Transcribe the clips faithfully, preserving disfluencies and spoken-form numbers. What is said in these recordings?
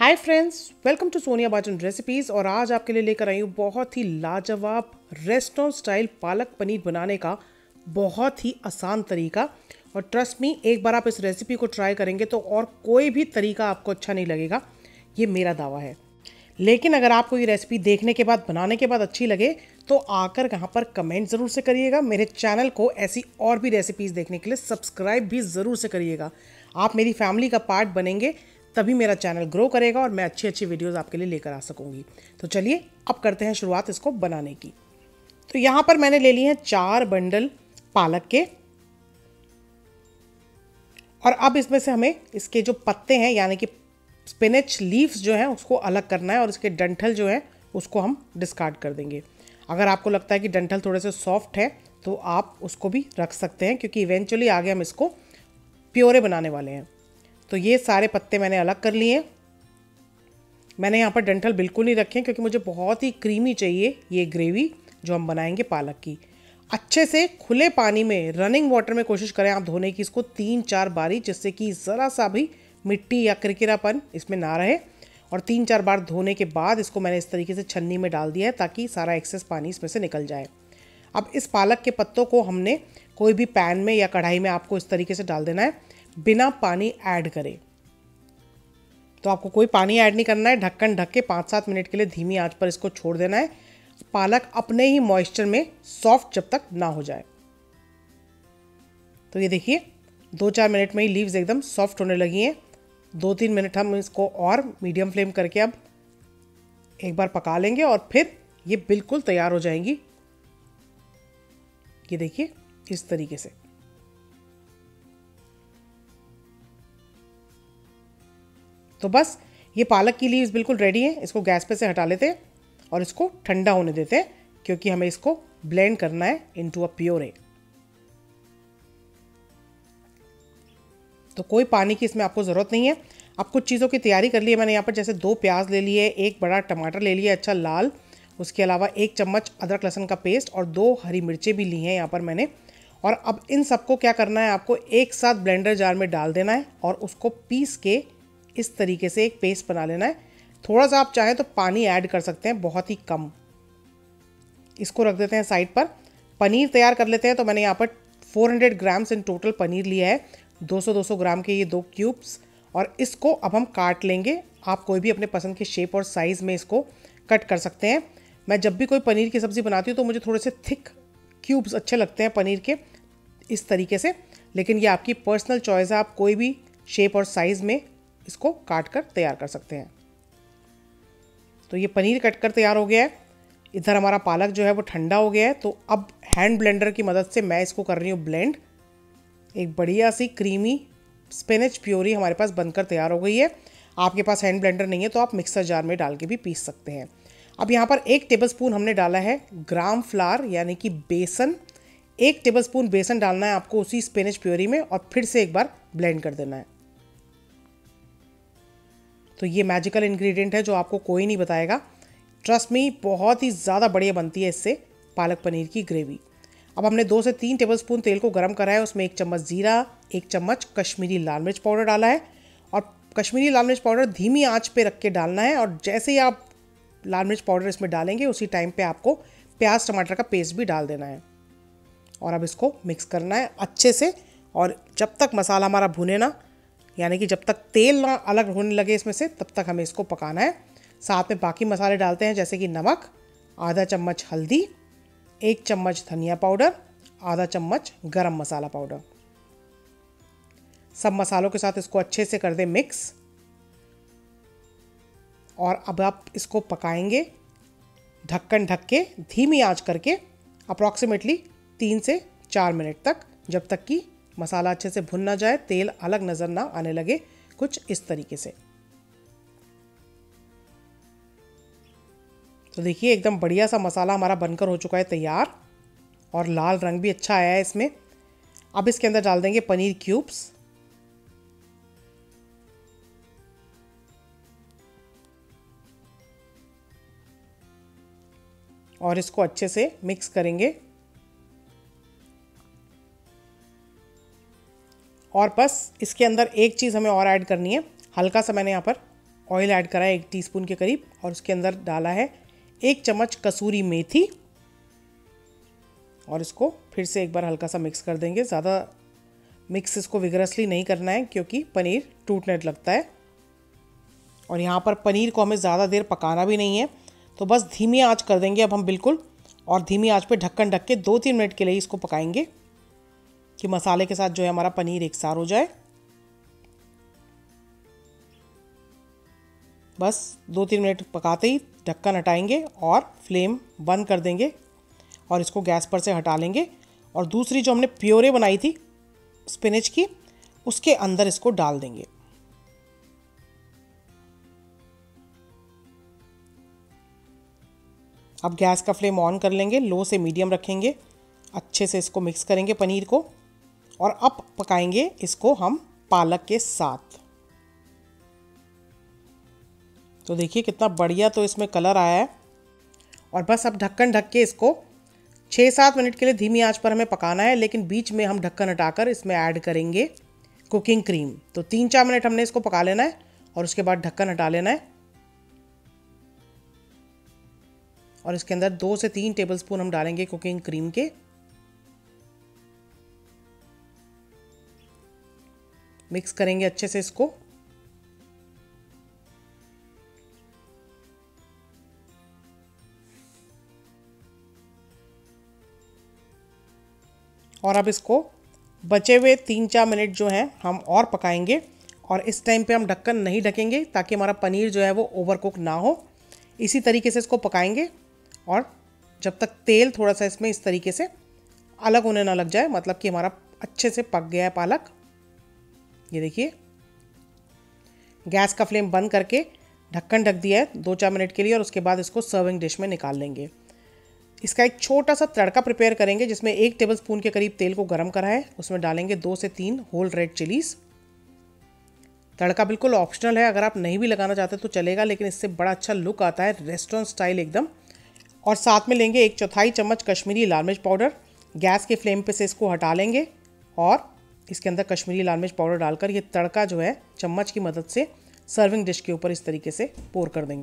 Hi friends, welcome to Sonia Bajan recipes. और आज आपके लिए लेकर आई हूँ बहुत ही लाजवाब रेस्टोरेंट स्टाइल पालक पनीर बनाने का बहुत ही आसान तरीका। और ट्रस्ट मी, एक बार आप इस रेसिपी को ट्राई करेंगे तो और कोई भी तरीका आपको अच्छा नहीं लगेगा, ये मेरा दावा है। लेकिन अगर आपको ये रेसिपी देखने के बाद, बनाने के बाद अच्छी लगे तो आकर यहाँ पर कमेंट ज़रूर से करिएगा। मेरे चैनल को ऐसी और भी रेसिपीज़ देखने के लिए सब्सक्राइब भी ज़रूर से करिएगा। आप मेरी फैमिली का पार्ट बनेंगे, तभी मेरा चैनल ग्रो करेगा और मैं अच्छी अच्छी वीडियोस आपके लिए लेकर आ सकूंगी। तो चलिए अब करते हैं शुरुआत इसको बनाने की। तो यहाँ पर मैंने ले लिए हैं चार बंडल पालक के। और अब इसमें से हमें इसके जो पत्ते हैं यानी कि स्पिनच लीव्स जो हैं उसको अलग करना है और इसके डंठल जो है उसको हम डिस्कार्ड कर देंगे। अगर आपको लगता है कि डंठल थोड़े से सॉफ्ट है तो आप उसको भी रख सकते हैं, क्योंकि इवेंचुअली आगे हम इसको प्योरे बनाने वाले हैं। तो ये सारे पत्ते मैंने अलग कर लिए। मैंने यहाँ पर डंठल बिल्कुल नहीं रखे क्योंकि मुझे बहुत ही क्रीमी चाहिए ये ग्रेवी जो हम बनाएंगे पालक की। अच्छे से खुले पानी में, रनिंग वाटर में कोशिश करें आप धोने की इसको तीन चार बारी, जिससे कि ज़रा सा भी मिट्टी या किरकिरापन इसमें ना रहे। और तीन चार बार धोने के बाद इसको मैंने इस तरीके से छन्नी में डाल दिया है ताकि सारा एक्सेस पानी इसमें से निकल जाए। अब इस पालक के पत्तों को हमने कोई भी पैन में या कढ़ाई में आपको इस तरीके से डाल देना है, बिना पानी ऐड करे। तो आपको कोई पानी ऐड नहीं करना है। ढक्कन ढक के पाँच सात मिनट के लिए धीमी आंच पर इसको छोड़ देना है, पालक अपने ही मॉइस्चर में सॉफ्ट जब तक ना हो जाए। तो ये देखिए दो चार मिनट में ही लीव्स एकदम सॉफ्ट होने लगी हैं। दो तीन मिनट हम इसको और मीडियम फ्लेम करके अब एक बार पका लेंगे और फिर ये बिल्कुल तैयार हो जाएंगी। ये देखिए इस तरीके से। तो बस ये पालक की लीव्स बिल्कुल रेडी हैं। इसको गैस पे से हटा लेते हैं और इसको ठंडा होने देते हैं, क्योंकि हमें इसको ब्लेंड करना है इनटू अ प्योरे। तो कोई पानी की इसमें आपको ज़रूरत नहीं है। अब कुछ चीज़ों की तैयारी कर ली है मैंने यहाँ पर, जैसे दो प्याज ले लिए, एक बड़ा टमाटर ले लिया अच्छा लाल, उसके अलावा एक चम्मच अदरक लहसुन का पेस्ट और दो हरी मिर्चें भी ली हैं यहाँ पर मैंने। और अब इन सबको क्या करना है, आपको एक साथ ब्लेंडर जार में डाल देना है और उसको पीस के इस तरीके से एक पेस्ट बना लेना है। थोड़ा सा आप चाहें तो पानी ऐड कर सकते हैं, बहुत ही कम। इसको रख देते हैं साइड पर। पनीर तैयार कर लेते हैं। तो मैंने यहाँ पर चार सौ ग्राम्स इन टोटल पनीर लिया है, दो सौ दो सौ ग्राम के ये दो क्यूब्स। और इसको अब हम काट लेंगे। आप कोई भी अपने पसंद के शेप और साइज़ में इसको कट कर सकते हैं। मैं जब भी कोई पनीर की सब्ज़ी बनाती हूँ तो मुझे थोड़े से थिक क्यूब्स अच्छे लगते हैं पनीर के, इस तरीके से। लेकिन ये आपकी पर्सनल चॉइस है, आप कोई भी शेप और साइज़ में इसको काट कर तैयार कर सकते हैं। तो ये पनीर कट कर तैयार हो गया है। इधर हमारा पालक जो है वो ठंडा हो गया है। तो अब हैंड ब्लेंडर की मदद से मैं इसको कर रही हूँ ब्लेंड। एक बढ़िया सी क्रीमी स्पिनच प्योरी हमारे पास बनकर तैयार हो गई है। आपके पास हैंड ब्लेंडर नहीं है तो आप मिक्सर जार में डाल के भी पीस सकते हैं। अब यहाँ पर एक टेबलस्पून हमने डाला है ग्राम फ्लावर यानी कि बेसन। एक टेबलस्पून बेसन डालना है आपको उसी स्पिनच प्योरी में और फिर से एक बार ब्लेंड कर देना है। तो ये मैजिकल इंग्रेडिएंट है जो आपको कोई नहीं बताएगा। ट्रस्ट मी, बहुत ही ज़्यादा बढ़िया बनती है इससे पालक पनीर की ग्रेवी। अब हमने दो से तीन टेबलस्पून तेल को गर्म करा है, उसमें एक चम्मच जीरा, एक चम्मच कश्मीरी लाल मिर्च पाउडर डाला है। और कश्मीरी लाल मिर्च पाउडर धीमी आंच पे रख के डालना है। और जैसे ही आप लाल मिर्च पाउडर इसमें डालेंगे उसी टाइम पे आपको प्याज टमाटर का पेस्ट भी डाल देना है। और अब इसको मिक्स करना है अच्छे से। और जब तक मसाला हमारा भुने ना, यानी कि जब तक तेल ना अलग होने लगे इसमें से, तब तक हमें इसको पकाना है। साथ में बाकी मसाले डालते हैं, जैसे कि नमक, आधा चम्मच हल्दी, एक चम्मच धनिया पाउडर, आधा चम्मच गरम मसाला पाउडर। सब मसालों के साथ इसको अच्छे से कर दें मिक्स। और अब आप इसको पकाएंगे ढक्कन ढक के धीमी आंच करके अप्रॉक्सीमेटली तीन से चार मिनट तक, जब तक कि मसाला अच्छे से भुन ना जाए, तेल अलग नज़र ना आने लगे, कुछ इस तरीके से। तो देखिए एकदम बढ़िया सा मसाला हमारा बनकर हो चुका है तैयार और लाल रंग भी अच्छा आया है इसमें। अब इसके अंदर डाल देंगे पनीर क्यूब्स। और इसको अच्छे से मिक्स करेंगे। और बस इसके अंदर एक चीज़ हमें और ऐड करनी है, हल्का सा मैंने यहाँ पर ऑयल ऐड करा है एक टीस्पून के करीब, और उसके अंदर डाला है एक चम्मच कसूरी मेथी, और इसको फिर से एक बार हल्का सा मिक्स कर देंगे। ज़्यादा मिक्स इसको विगरसली नहीं करना है क्योंकि पनीर टूटने लगता है। और यहाँ पर पनीर को हमें ज़्यादा देर पकाना भी नहीं है, तो बस धीमी आंच कर देंगे अब हम बिल्कुल, और धीमी आंच पे ढक्कन ढक के दो तीन मिनट के लिए इसको पकाएंगे कि मसाले के साथ जो है हमारा पनीर एकसार हो जाए। बस दो तीन मिनट पकाते ही ढक्कन हटाएंगे और फ्लेम बंद कर देंगे और इसको गैस पर से हटा लेंगे। और दूसरी जो हमने प्योरे बनाई थी स्पिनच की, उसके अंदर इसको डाल देंगे। अब गैस का फ्लेम ऑन कर लेंगे, लो से मीडियम रखेंगे, अच्छे से इसको मिक्स करेंगे पनीर को, और अब पकाएंगे इसको हम पालक के साथ। तो देखिए कितना बढ़िया तो इसमें कलर आया है। और बस अब ढक्कन ढक के इसको छः सात मिनट के लिए धीमी आंच पर हमें पकाना है, लेकिन बीच में हम ढक्कन हटाकर इसमें ऐड करेंगे कुकिंग क्रीम। तो तीन चार मिनट हमने इसको पका लेना है और उसके बाद ढक्कन हटा लेना है। और इसके अंदर दो से तीन टेबलस्पून हम डालेंगे कुकिंग क्रीम के। मिक्स करेंगे अच्छे से इसको। और अब इसको बचे हुए तीन चार मिनट जो हैं हम और पकाएंगे, और इस टाइम पे हम ढक्कन नहीं ढकेंगे ताकि हमारा पनीर जो है वो ओवर कुक ना हो। इसी तरीके से इसको पकाएंगे और जब तक तेल थोड़ा सा इसमें इस तरीके से अलग होने ना लग जाए, मतलब कि हमारा अच्छे से पक गया है पालक। ये देखिए, गैस का फ्लेम बंद करके ढक्कन ढक दिया है दो चार मिनट के लिए, और उसके बाद इसको सर्विंग डिश में निकाल लेंगे। इसका एक छोटा सा तड़का प्रिपेयर करेंगे, जिसमें एक टेबलस्पून के करीब तेल को गर्म करा है, उसमें डालेंगे दो से तीन होल रेड चिलीज। तड़का बिल्कुल ऑप्शनल है, अगर आप नहीं भी लगाना चाहते तो चलेगा, लेकिन इससे बड़ा अच्छा लुक आता है, रेस्टोरेंट स्टाइल एकदम। और साथ में लेंगे एक चौथाई चम्मच कश्मीरी लाल मिर्च पाउडर। गैस के फ्लेम पे से इसको हटा लेंगे और इसके अंदर कश्मीरी लाल मिर्च पाउडर डालकर ये तड़का जो है चम्मच की मदद से सर्विंग डिश के ऊपर इस तरीके से पोर कर देंगे।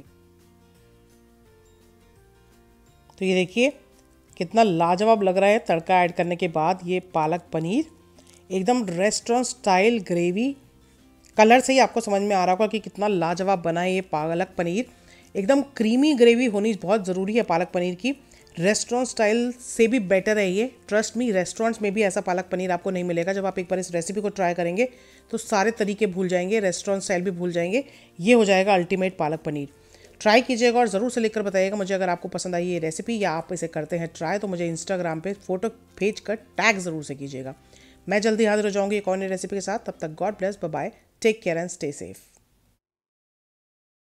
तो ये देखिए कितना लाजवाब लग रहा है तड़का ऐड करने के बाद ये पालक पनीर, एकदम रेस्टोरेंट स्टाइल ग्रेवी। कलर से ही आपको समझ में आ रहा होगा कि कितना लाजवाब बना है ये पालक पनीर। एकदम क्रीमी ग्रेवी होनी बहुत ज़रूरी है पालक पनीर की। रेस्टोरेंट स्टाइल से भी बेटर है ये, ट्रस्ट मी। रेस्टोरेंट्स में भी ऐसा पालक पनीर आपको नहीं मिलेगा। जब आप एक बार इस रेसिपी को ट्राई करेंगे तो सारे तरीके भूल जाएंगे, रेस्टोरेंट स्टाइल भी भूल जाएंगे। ये हो जाएगा अल्टीमेट पालक पनीर। ट्राई कीजिएगा और ज़रूर से लिखकर बताइएगा मुझे अगर आपको पसंद आई ये रेसिपी, या आप इसे करते हैं ट्राई, तो मुझे इंस्टाग्राम पे फोटो भेज कर टैग ज़रूर से कीजिएगा। मैं जल्दी हाजिर हो जाऊँगी एक और नई रेसिपी के साथ। तब तक God bless, bye bye, take care and stay safe.